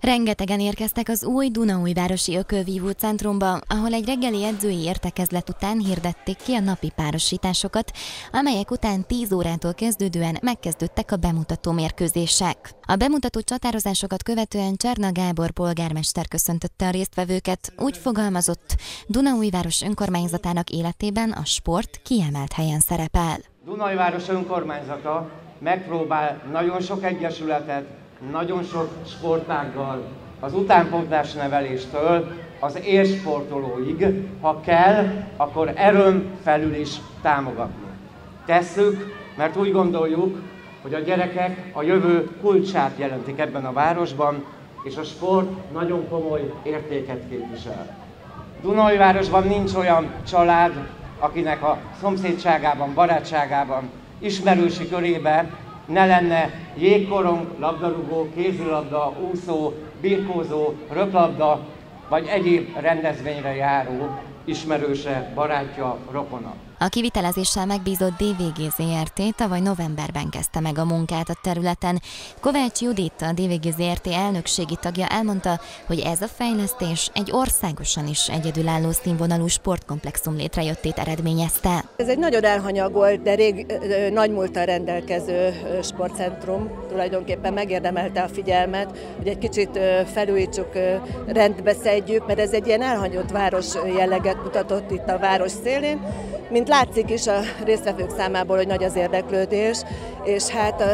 Rengetegen érkeztek az új Dunaújvárosi Ökölvívó Centrumba, ahol egy reggeli edzői értekezlet után hirdették ki a napi párosításokat, amelyek után 10 órától kezdődően megkezdődtek a bemutató mérkőzések. A bemutató csatározásokat követően Cserna Gábor polgármester köszöntötte a résztvevőket, úgy fogalmazott, Dunaújváros önkormányzatának életében a sport kiemelt helyen szerepel. Dunaújváros önkormányzata megpróbál nagyon sok egyesületet, nagyon sok sportággal, az utánpótlás neveléstől az élsportolóig, ha kell, akkor erőn felül is támogatni. Tesszük, mert úgy gondoljuk, hogy a gyerekek a jövő kulcsát jelentik ebben a városban, és a sport nagyon komoly értéket képvisel. Dunaújvárosban nincs olyan család, akinek a szomszédságában, barátságában, ismerősi körében ne lenne jégkorong, labdarúgó, kézilabda, úszó, birkózó, röplabda, vagy egyéb rendezvényre járó ismerőse, barátja, rokona. A kivitelezéssel megbízott DVG Zrt. Tavaly novemberben kezdte meg a munkát a területen. Kovács Judit, a DVG Zrt. Elnökségi tagja elmondta, hogy ez a fejlesztés egy országosan is egyedülálló színvonalú sportkomplexum létrejöttét eredményezte. Ez egy nagyon elhanyagolt, de nagy múlttal rendelkező sportcentrum. Tulajdonképpen megérdemelte a figyelmet, hogy egy kicsit felújítsuk, rendbe szedjük, mert ez egy ilyen elhanyagolt város jelleget mutatott itt a város szélén. Mint látszik is a résztvevők számából, hogy nagy az érdeklődés, és hát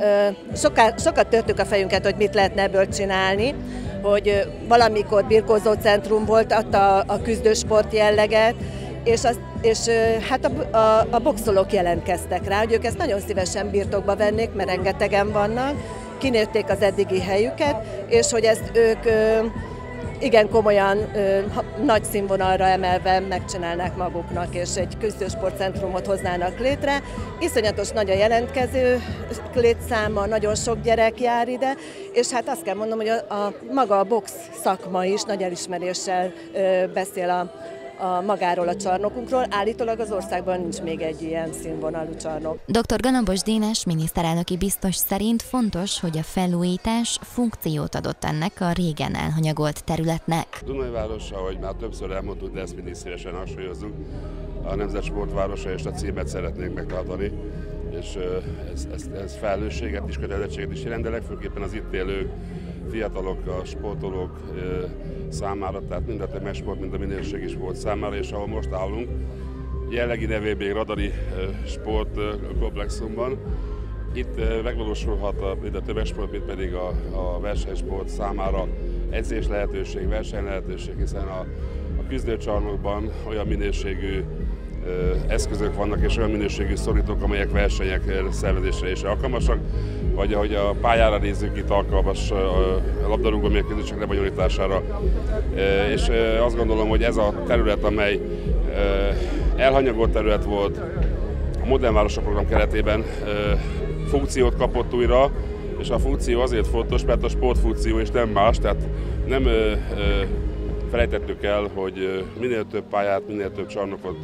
sokat törtük a fejünket, hogy mit lehetne ebből csinálni, hogy valamikor birkózó centrum volt, adta a küzdősport jelleget, és hát a boxolók jelentkeztek rá, hogy ők ezt nagyon szívesen birtokba vennék, mert rengetegen vannak, kinőtték az eddigi helyüket, és hogy ezt ők igen komolyan, nagy színvonalra emelve megcsinálnák maguknak, és egy küzdősportcentrumot hoznának létre. Iszonyatos nagy a jelentkező létszáma, nagyon sok gyerek jár ide, és hát azt kell mondom, hogy maga a box szakma is nagy elismeréssel beszél magáról a csarnokunkról. Állítólag az országban nincs még egy ilyen színvonalú csarnok. Dr. Galambos Dénes miniszterelnöki biztos szerint fontos, hogy a felújítás funkciót adott ennek a régen elhanyagolt területnek. Dunaújváros, ahogy már többször elmondtuk, de ezt mindig szívesen hangsúlyozzuk, a Nemzet Sportvárosa és a címet szeretnénk megtartani, és ez felelősséget és kötelezettséget is jelent, de legfőképpen az itt élők, fiatalok, a sportolók számára, tehát mind a tömegsport, mind a minőségi sport számára, és ahol most állunk, jellegi nevében Radari sportkomplexumban. Itt megvalósulhat mind a tömegsport, mint pedig a versenysport számára edzés lehetőség, verseny lehetőség, hiszen a küzdőcsarnokban olyan minőségű eszközök vannak és olyan minőségű szorítók, amelyek versenyek szervezésre is alkalmasak, vagy ahogy a pályára nézzük, itt alkalmas a labdarúgó mérkőzések lebonyolítására. És azt gondolom, hogy ez a terület, amely elhanyagolt terület volt, a Modern Városok program keretében funkciót kapott újra, és a funkció azért fontos, mert a sportfunkció is nem más, tehát nem felejtettük el, hogy minél több pályát, minél több csarnokot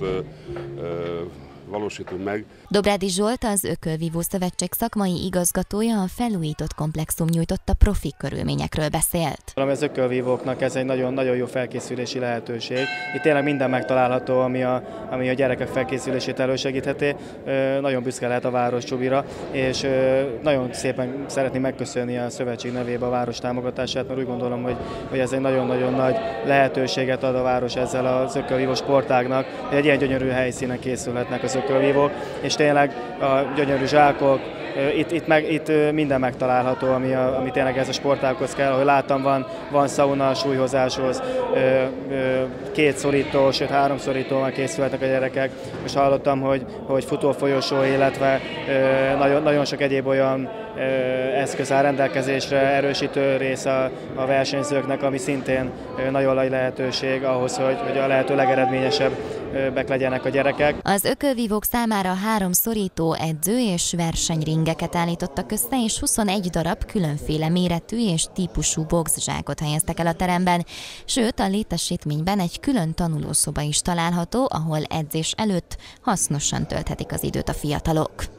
valósítunk meg. Dobrádi Zsolt, az Ökölvívó Szövetség szakmai igazgatója, a felújított komplexum nyújtotta profi körülményekről beszélt. Az ökölvívóknak ez egy nagyon jó felkészülési lehetőség. Itt tényleg minden megtalálható, ami a gyerekek felkészülését elősegítheti. Nagyon büszke lehet a város Csubira, és nagyon szépen szeretném megköszönni a szövetség nevében a város támogatását, mert úgy gondolom, hogy ez egy nagyon-nagyon nagy lehetőséget ad a város ezzel az ökölvívó sportágnak, hogy egy ilyen gyönyörű helyszínen készülhetnek az ökölvívók, és tényleg a gyönyörű zsákok, itt minden megtalálható, ami tényleg ez a sportághoz kell. Ahogy láttam, van szauna a súlyhozáshoz, 2 szorító, sőt 3 szorítóval készülhetnek a gyerekek. Most hallottam, hogy futófolyosó, illetve nagyon sok egyéb olyan eszköz áll rendelkezésre, erősítő rész a versenyzőknek, ami szintén nagyon nagy lehetőség ahhoz, hogy a lehető legeredményesebbek legyenek a gyerekek. Az ökölvívók számára 3 szorító, edző és versenyringeket állítottak össze, és 21 darab különféle méretű és típusú boxzsákot helyeztek el a teremben, sőt a létesítményben egy külön tanulószoba is található, ahol edzés előtt hasznosan tölthetik az időt a fiatalok.